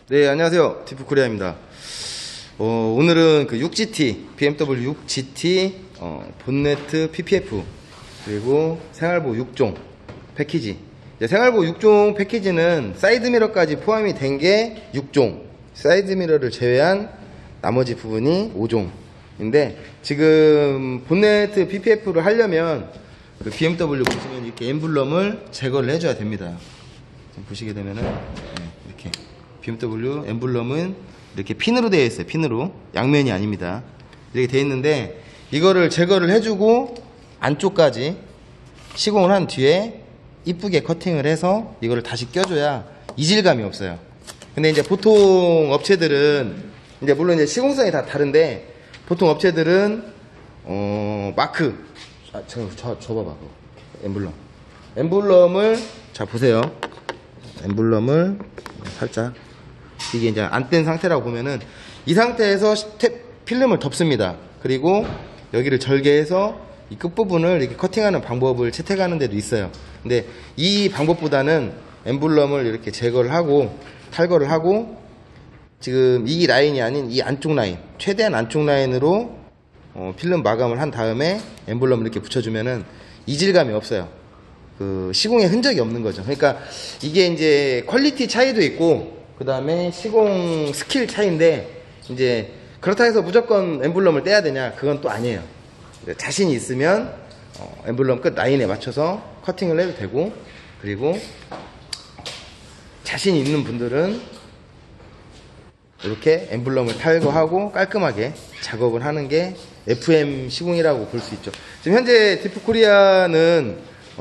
네, 안녕하세요. 디프코리아입니다. 오늘은 그 6GT, BMW 6GT 본네트 PPF 그리고 생활보 6종 패키지. 생활보 6종 패키지는 사이드미러까지 포함이 된 게 6종, 사이드미러를 제외한 나머지 부분이 5종인데, 지금 본네트 PPF를 하려면 그 BMW 보시면 이렇게 엠블럼을 제거를 해줘야 됩니다. 지금 보시게 되면은 이렇게 BMW 엠블럼은 이렇게 핀으로 되어 있어요. 핀으로, 양면이 아닙니다. 이렇게 되어 있는데, 이거를 제거를 해주고 안쪽까지 시공을 한 뒤에 이쁘게 커팅을 해서 이거를 다시 껴줘야 이질감이 없어요. 근데 이제 보통 업체들은, 이제 물론 이제 시공성이 다 다른데, 보통 업체들은 마크, 저 봐봐, 엠블럼을 자 보세요. 엠블럼을 살짝, 이게 이제 안 뗀 상태라고 보면은 이 상태에서 필름을 덮습니다. 그리고 여기를 절개해서 이 끝부분을 이렇게 커팅하는 방법을 채택하는 데도 있어요. 근데 이 방법보다는 엠블럼을 이렇게 제거를 하고 탈거를 하고, 지금 이 라인이 아닌 이 안쪽 라인, 최대한 안쪽 라인으로 필름 마감을 한 다음에 엠블럼을 이렇게 붙여주면은 이질감이 없어요. 그 시공의 흔적이 없는 거죠. 그러니까 이게 이제 퀄리티 차이도 있고, 그 다음에 시공 스킬 차이인데, 이제 그렇다 해서 무조건 엠블럼을 떼야 되냐, 그건 또 아니에요. 자신이 있으면 엠블럼 끝 라인에 맞춰서 커팅을 해도 되고, 그리고 자신이 있는 분들은 이렇게 엠블럼을 탈거하고 깔끔하게 작업을 하는 게 FM 시공이라고 볼 수 있죠. 지금 현재 디프코리아는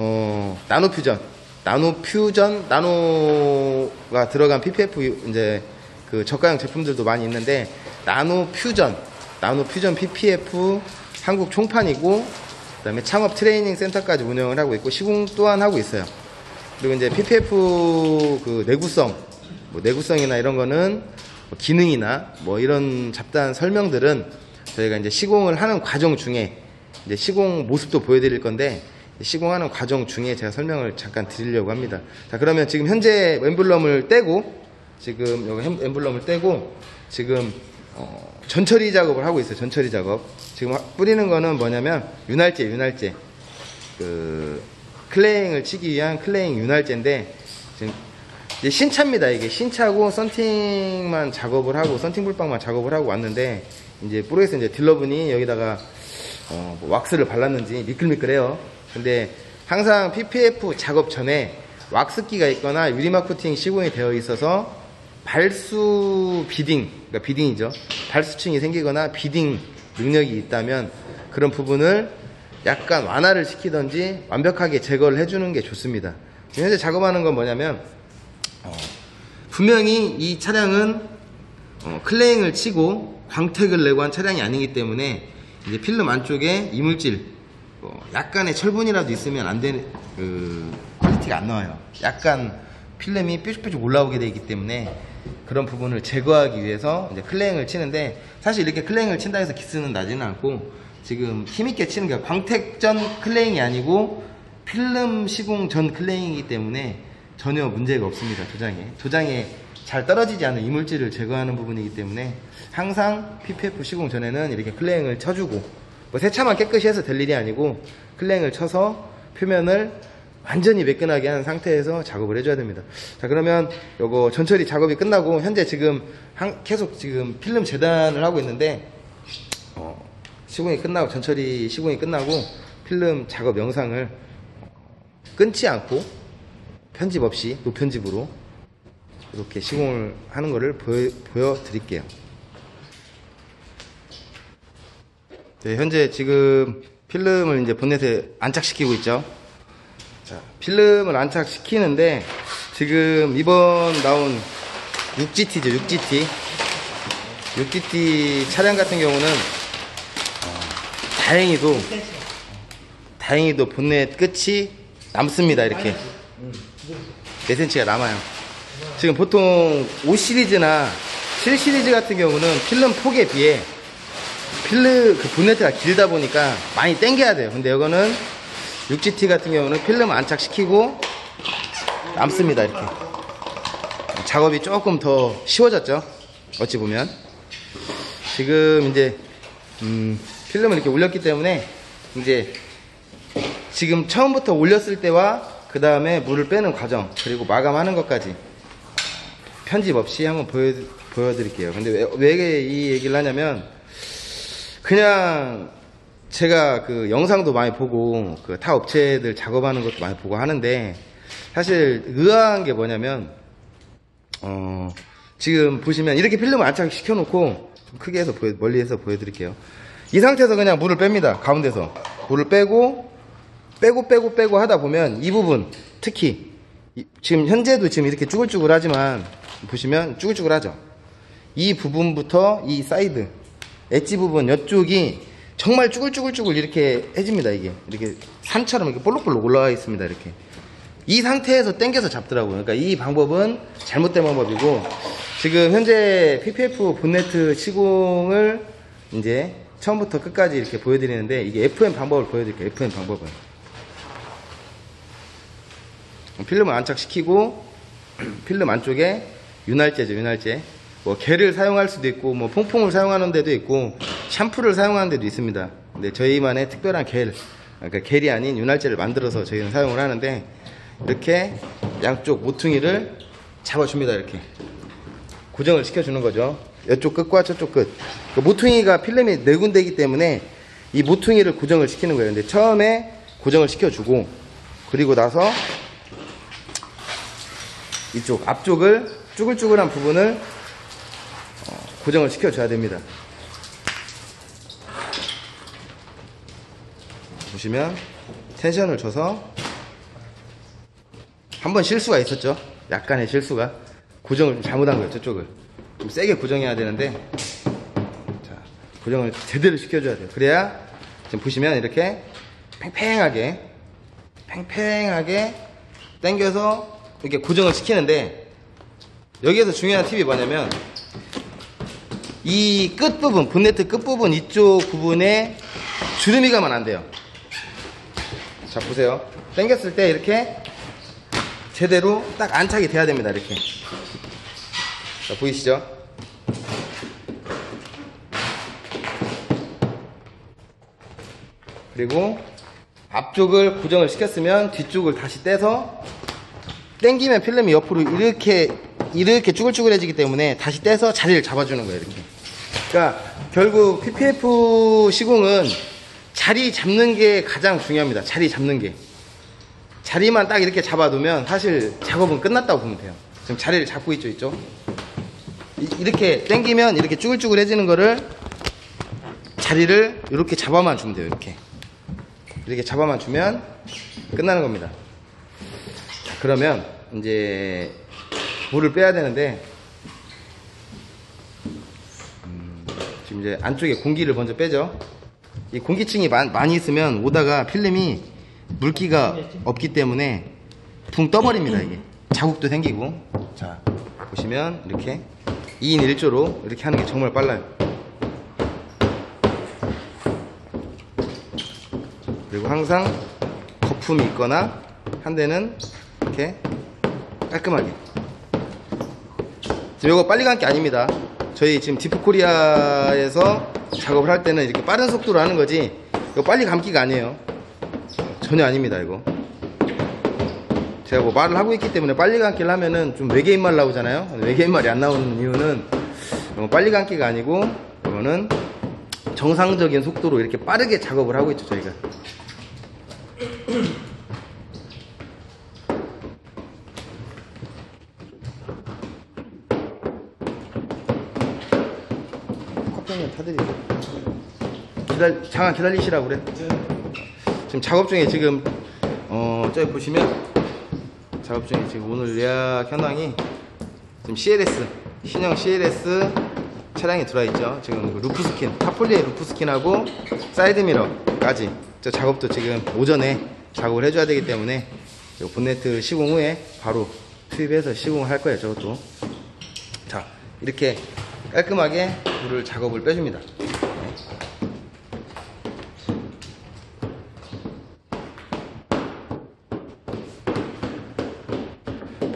나노가 들어간 PPF, 이제 그 저가형 제품들도 많이 있는데, 나노퓨전 PPF 한국 총판이고, 그 다음에 창업 트레이닝 센터까지 운영을 하고 있고, 시공 또한 하고 있어요. 그리고 이제 PPF 그 내구성이나 이런 거는 기능이나 뭐 이런 잡다한 설명들은 저희가 이제 시공을 하는 과정 중에, 이제 시공 모습도 보여드릴 건데, 시공하는 과정 중에 제가 설명을 잠깐 드리려고 합니다. 자, 그러면 지금 현재 엠블럼을 떼고, 지금 여기 엠블럼을 떼고, 지금 전처리 작업을 하고 있어요. 전처리 작업. 지금 뿌리는 거는 뭐냐면 윤활제, 그 클레잉을 치기 위한 클레잉 윤활제인데, 지금 이제 신차입니다. 이게 신차고 썬팅만 작업을 하고, 썬팅 불방만 작업을 하고 왔는데, 이제 모르겠어요. 이제 딜러분이 여기다가 뭐 왁스를 발랐는지 미끌미끌해요. 근데 항상 PPF 작업 전에 왁스기가 있거나 유리막 코팅 시공이 되어 있어서 발수 비딩, 그러니까 비딩이죠. 발수층이 생기거나 비딩 능력이 있다면 그런 부분을 약간 완화를 시키던지 완벽하게 제거를 해주는 게 좋습니다. 지금 현재 작업하는 건 뭐냐면, 분명히 이 차량은 클레잉을 치고 광택을 내고 한 차량이 아니기 때문에, 이제 필름 안쪽에 이물질, 약간의 철분이라도 있으면 안 되는, 퀄리티가 안 나와요. 약간 필름이 뾰족뾰족 올라오게 되기 때문에 그런 부분을 제거하기 위해서 이제 클레잉을 치는데, 사실 이렇게 클레잉을 친다 해서 기스는 나지는 않고, 지금 힘있게 치는 게 광택 전 클레잉이 아니고 필름 시공 전 클레잉이기 때문에 전혀 문제가 없습니다. 도장에 잘 떨어지지 않는 이물질을 제거하는 부분이기 때문에 항상 PPF 시공 전에는 이렇게 클레잉을 쳐주고, 뭐 세차만 깨끗이 해서 될 일이 아니고 클레잉을 쳐서 표면을 완전히 매끈하게 한 상태에서 작업을 해줘야 됩니다. 자, 그러면 요거 전처리 작업이 끝나고, 현재 지금 계속 지금 필름 재단을 하고 있는데, 전처리 시공이 끝나고 필름 작업 영상을 끊지 않고 편집 없이 노편집으로 이렇게 시공을 하는 거를 보여드릴게요. 네, 현재 지금 필름을 이제 본넷에 안착시키고 있죠. 자, 필름을 안착시키는데, 지금 이번 나온 6GT죠, 6GT 차량 같은 경우는 다행히도 본넷 끝이 남습니다. 이렇게 4cm가 남아요. 지금 보통 5시리즈나 7시리즈 같은 경우는 필름 폭에 비해 그 본네트가 길다 보니까 많이 당겨야 돼요. 근데 이거는 6GT 같은 경우는 필름 안착시키고 남습니다. 이렇게 작업이 조금 더 쉬워졌죠. 어찌 보면 지금 이제 필름을 이렇게 올렸기 때문에 이제 지금 처음부터 올렸을 때와 그 다음에 물을 빼는 과정 그리고 마감하는 것까지 편집 없이 한번 보여드릴게요. 근데 왜 이 얘기를 하냐면 그냥 제가 그 영상도 많이 보고 그 타 업체들 작업하는 것도 많이 보고 하는데 사실 의아한 게 뭐냐면 지금 보시면 이렇게 필름을 안착시켜 놓고 좀 크게 해서 멀리해서 보여드릴게요. 이 상태에서 그냥 물을 뺍니다. 가운데서 물을 빼고 하다 보면 이 부분 특히 지금 현재도 지금 이렇게 쭈글쭈글하지만 보시면 쭈글쭈글하죠. 이 부분부터 이 사이드 엣지 부분 이쪽이 정말 쭈글쭈글 이렇게 해집니다. 이게 이렇게 산처럼 이렇게 볼록볼록 올라와 있습니다. 이렇게 이 상태에서 당겨서 잡더라고요. 그러니까 이 방법은 잘못된 방법이고 지금 현재 PPF 본네트 시공을 이제 처음부터 끝까지 이렇게 보여드리는데 이게 FM 방법을 보여드릴게요. FM 방법은 필름을 안착시키고 필름 안쪽에 윤활제죠. 윤활제 뭐 겔을 사용할 수도 있고 뭐 퐁퐁을 사용하는 데도 있고 샴푸를 사용하는 데도 있습니다. 근데 저희만의 특별한 겔 그러니까 겔이 아닌 윤활제를 만들어서 저희는 사용을 하는데 이렇게 양쪽 모퉁이를 잡아줍니다. 이렇게 고정을 시켜주는 거죠. 이쪽 끝과 저쪽 끝. 모퉁이가 필름이 4군데이기 때문에 이 모퉁이를 고정을 시키는 거예요. 근데 처음에 고정을 시켜주고 그리고 나서 이쪽 앞쪽을 쭈글쭈글한 부분을 고정을 시켜줘야 됩니다. 보시면 텐션을 줘서 한번 실수가 있었죠. 약간의 실수가 고정을 좀 잘못한 거예요. 저쪽을 좀 세게 고정해야 되는데 자, 고정을 제대로 시켜줘야 돼요. 그래야 지금 보시면 이렇게 팽팽하게 당겨서 이렇게 고정을 시키는데 여기에서 중요한 팁이 뭐냐면 이 끝부분 본네트 끝부분 이쪽 부분에 주름이 가면 안 돼요. 자 보세요. 당겼을 때 이렇게 제대로 딱 안착이 돼야 됩니다. 이렇게 자 보이시죠? 그리고 앞쪽을 고정을 시켰으면 뒤쪽을 다시 떼서 당기면 필름이 옆으로 이렇게 쭈글쭈글해지기 때문에 다시 떼서 자리를 잡아주는 거예요. 이렇게. 그러니까 결국 PPF 시공은 자리 잡는 게 가장 중요합니다. 자리 잡는 게. 자리만 딱 이렇게 잡아두면 사실 작업은 끝났다고 보면 돼요. 지금 자리를 잡고 있죠, 있죠? 이렇게 당기면 이렇게 쭈글쭈글해지는 거를 자리를 이렇게 잡아만 주면 돼요. 이렇게 잡아만 주면 끝나는 겁니다. 자, 그러면 이제 물을 빼야 되는데 지금 이제 안쪽에 공기를 먼저 빼죠. 이 공기층이 많이 있으면 오다가 필름이 물기가 없기 때문에 붕 떠버립니다. 이게 자국도 생기고. 자 보시면 이렇게 2인 1조로 이렇게 하는 게 정말 빨라요. 그리고 항상 거품이 있거나 한 대는 이렇게 깔끔하게. 지금 이거 빨리 간 게 아닙니다. 저희 지금 디프코리아에서 작업을 할 때는 이렇게 빠른 속도로 하는 거지 이거 빨리 감기가 아니에요. 전혀 아닙니다. 이거 제가 뭐 말을 하고 있기 때문에 빨리 감기를 하면은 좀 외계인 말 나오잖아요. 외계인 말이 안 나오는 이유는 빨리 감기가 아니고 이거는 정상적인 속도로 이렇게 빠르게 작업을 하고 있죠. 저희가 커피는 타드리고 잠깐 기다리시라고 그래. 지금 작업 중에 지금 저기 보시면 작업 중에 지금 오늘 예약 현황이 지금 CLS 신형 CLS 차량이 들어와있죠. 지금 루프스킨 타폴리의 루프스킨하고 사이드미러까지 저 작업도 지금 오전에 작업을 해줘야 되기 때문에 본네트 시공 후에 바로 투입해서 시공을 할 거예요. 저것도. 자 이렇게 깔끔하게 물을 작업을 빼줍니다.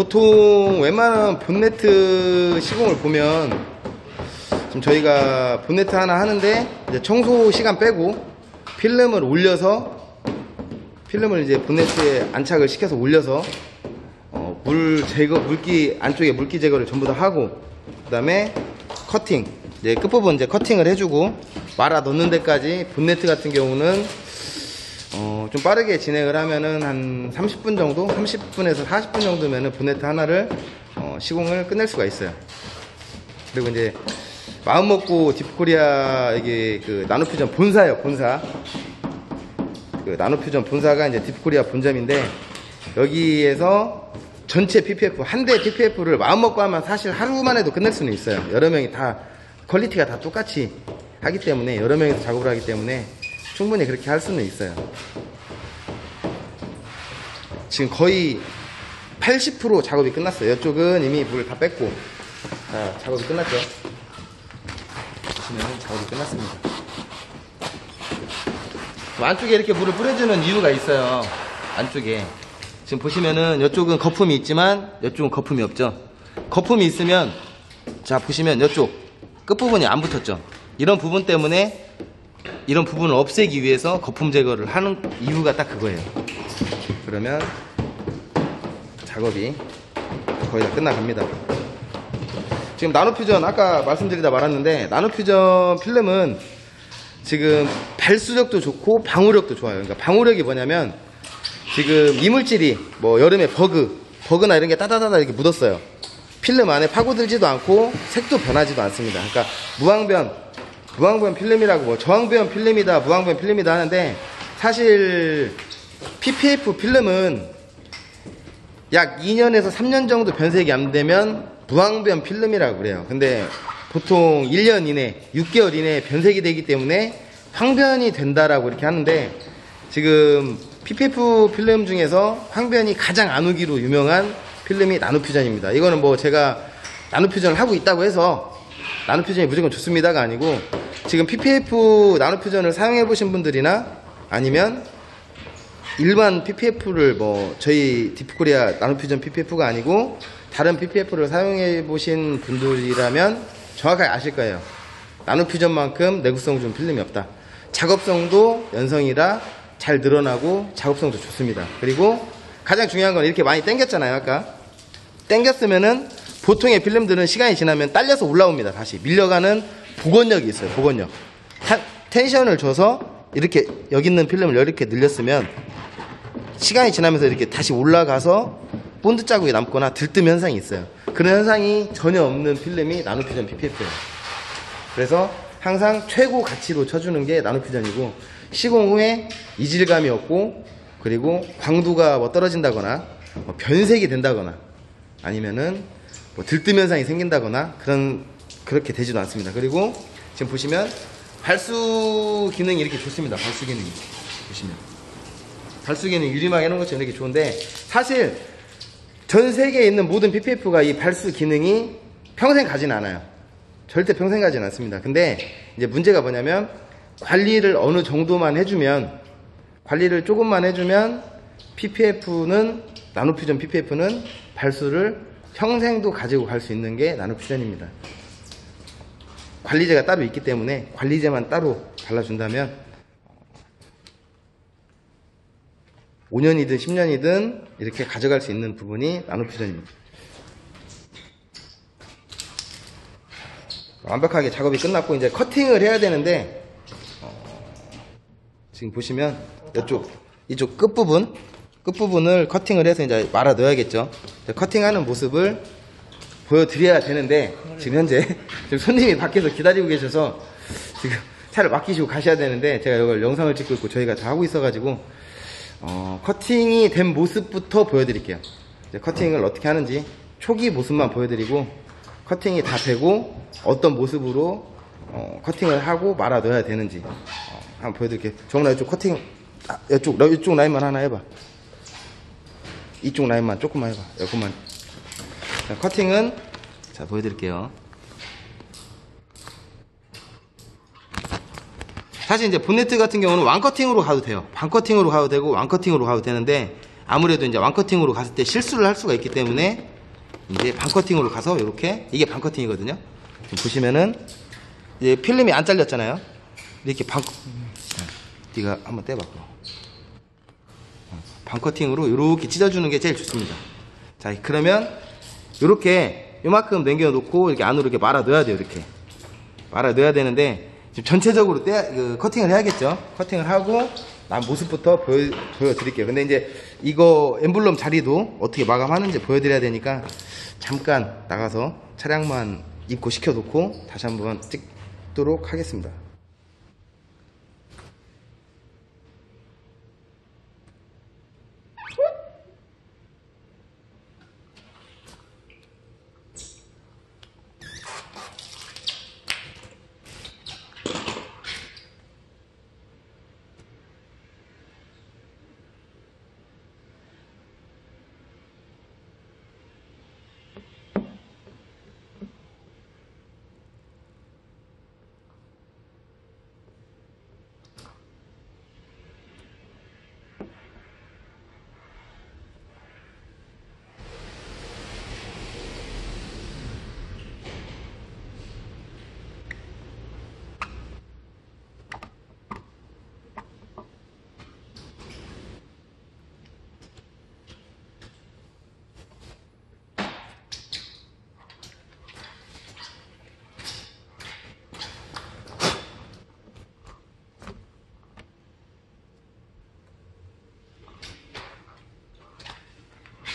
보통 웬만한 본네트 시공을 보면 지금 저희가 본네트 하나 하는데 이제 청소 시간 빼고 필름을 올려서 필름을 이제 본네트에 안착을 시켜서 올려서 물 제거, 물기 안쪽에 물기 제거를 전부 다 하고 그 다음에 커팅, 이제 끝부분 이제 커팅을 해주고 말아 넣는 데까지 본네트 같은 경우는 좀 빠르게 진행을 하면은 한 30분 정도, 30분에서 40분 정도면은 본네트 하나를 시공을 끝낼 수가 있어요. 그리고 이제 마음먹고 디프코리아 이게 그 나노퓨전 본사예요, 본사. 그 나노퓨전 본사가 이제 디프코리아 본점인데 여기에서 전체 PPF 한 대 PPF를 마음먹고 하면 사실 하루만 해도 끝낼 수는 있어요. 여러 명이 다 퀄리티가 다 똑같이 하기 때문에 여러 명이서 작업을 하기 때문에 충분히 그렇게 할 수는 있어요. 지금 거의 80% 작업이 끝났어요. 이쪽은 이미 물을 다 뺐고 자, 작업이 끝났죠. 보시면 작업이 끝났습니다. 안쪽에 이렇게 물을 뿌려주는 이유가 있어요. 안쪽에 지금 보시면은 이쪽은 거품이 있지만 이쪽은 거품이 없죠. 거품이 있으면 자 보시면 이쪽 끝부분이 안 붙었죠. 이런 부분 때문에 이런 부분을 없애기 위해서 거품 제거를 하는 이유가 딱 그거예요. 그러면 작업이 거의 다 끝나갑니다. 지금 나노퓨전 아까 말씀드리다 말았는데 나노퓨전 필름은 지금 발수력도 좋고 방호력도 좋아요. 그러니까 방호력이 뭐냐면 지금 이물질이 뭐 여름에 버그나 이런 게 따다다다 이렇게 묻었어요. 필름 안에 파고들지도 않고 색도 변하지도 않습니다. 그러니까 무항변 필름이라고 뭐 저항변 필름이다 무항변 필름이다 하는데 사실 PPF 필름은 약 2년에서 3년 정도 변색이 안 되면 무항변 필름이라고 그래요. 근데 보통 1년 이내 6개월 이내에 변색이 되기 때문에 황변이 된다라고 이렇게 하는데 지금 PPF 필름 중에서 황변이 가장 안 오기로 유명한 필름이 나노퓨전입니다. 이거는 뭐 제가 나노퓨전을 하고 있다고 해서 나노퓨전이 무조건 좋습니다가 아니고 지금 PPF 나노퓨전을 사용해 보신 분들이나 아니면 일반 PPF를 뭐 저희 디프코리아 나노퓨전 PPF가 아니고 다른 PPF를 사용해 보신 분들이라면 정확하게 아실 거예요. 나노퓨전만큼 내구성 좋은 필름이 없다. 작업성도 연성이라 잘 늘어나고 작업성도 좋습니다. 그리고 가장 중요한 건 이렇게 많이 당겼잖아요. 아까 당겼으면은 보통의 필름들은 시간이 지나면 딸려서 올라옵니다. 다시 밀려가는 복원력이 있어요. 복원력. 텐션을 줘서 이렇게 여기 있는 필름을 이렇게 늘렸으면 시간이 지나면서 이렇게 다시 올라가서 본드 자국이 남거나 들뜸 현상이 있어요. 그런 현상이 전혀 없는 필름이 나노퓨전 PPF예요. 그래서 항상 최고 가치로 쳐주는 게 나노퓨전이고 시공 후에 이질감이 없고 그리고 광도가 뭐 떨어진다거나 뭐 변색이 된다거나 아니면은 뭐 들뜸 현상이 생긴다거나 그렇게 되지도 않습니다. 그리고 지금 보시면 발수 기능이 이렇게 좋습니다. 발수 기능이 보시면 발수 기능 유리막 해놓은 것처럼 이렇게 좋은데 사실 전 세계에 있는 모든 PPF가 이 발수 기능이 평생 가진 않아요. 절대 평생 가진 않습니다. 근데 이제 문제가 뭐냐면 관리를 어느 정도만 해주면 관리를 조금만 해주면 PPF는 나노퓨전 PPF는 발수를 평생도 가지고 갈 수 있는 게 나노퓨전입니다. 관리제가 따로 있기 때문에 관리제만 따로 발라준다면 5년이든 10년이든 이렇게 가져갈 수 있는 부분이 나노퓨전입니다. 완벽하게 작업이 끝났고 이제 커팅을 해야 되는데 지금 보시면 이쪽 끝부분을 커팅을 해서 이제 말아 넣어야겠죠. 커팅하는 모습을 보여드려야 되는데 지금 현재 지금 손님이 밖에서 기다리고 계셔서 지금 차를 맡기시고 가셔야 되는데 제가 이걸 영상을 찍고 있고 저희가 다 하고 있어가지고 커팅이 된 모습부터 보여드릴게요. 이제 커팅을 어떻게 하는지 초기 모습만 보여드리고 커팅이 다 되고 어떤 모습으로 커팅을 하고 말아 넣어야 되는지 한번 보여드릴게요. 정훈아 이쪽 커팅 이쪽 라인만 하나 해봐. 이쪽 라인만 조금만 해봐. 요것만. 자, 커팅은 자 보여드릴게요. 사실 이제 본네트 같은 경우는 완커팅으로 가도 돼요. 반커팅으로 가도 되고 완커팅으로 가도 되는데 아무래도 이제 완커팅으로 갔을 때 실수를 할 수가 있기 때문에 이제 반커팅으로 가서 이렇게, 이게 반커팅이거든요. 지금 보시면은 이제 필름이 안 잘렸잖아요. 이렇게 네가 한번 떼봐. 반커팅으로 이렇게 찢어주는 게 제일 좋습니다. 자, 그러면 이렇게 요만큼 남겨놓고 이렇게 안으로 이렇게 말아 넣어야 돼요. 이렇게 말아 넣어야 되는데 지금 전체적으로 커팅을 해야겠죠. 커팅을 하고 난 모습부터 보여드릴게요. 근데 이제 이거 엠블럼 자리도 어떻게 마감하는지 보여드려야 되니까 잠깐 나가서 차량만 입고 시켜놓고 다시 한번 찍도록 하겠습니다.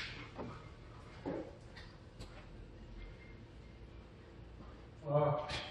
아.